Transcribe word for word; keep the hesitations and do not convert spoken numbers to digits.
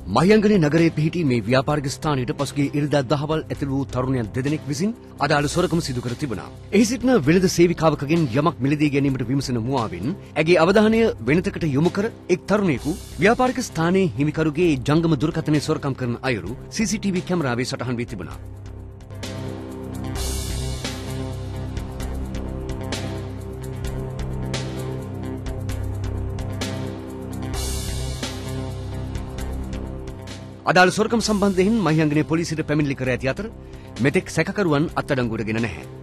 මහියංගනේ නගරයේ පිහිටි මේ ව්‍යාපාරික ස්ථානයට පසුගිය ඉරිදා දහවල් ඇතුළු වූ තරුණයන් දෙදෙනෙක් විසින් අදාළ සොරකම සිදු කර තිබුණා. එහි සිටින වෙළඳ සේවිකාවකගෙන් යමක් මිලදී ගැනීමට විමසන මුවාවෙන් ඇගේ අවධානය වෙනතකට යොමු කර එක් තරුණයෙකු ව්‍යාපාරික ස්ථානයේ හිමිකරුගේ ජංගම දුරකථනයේ සොරකම් කරන අයුරු සී සී ටී වී කැමරාවේ සටහන් වී තිබුණා. අදාළ සොරකම් සම්බන්ධයෙන් මහියංගනේ පොලිසියට පැමිණිලි කර ඇති අතර මෙතෙක් සැකකරුවන් අත්අඩංගුවටගෙන නැහැ.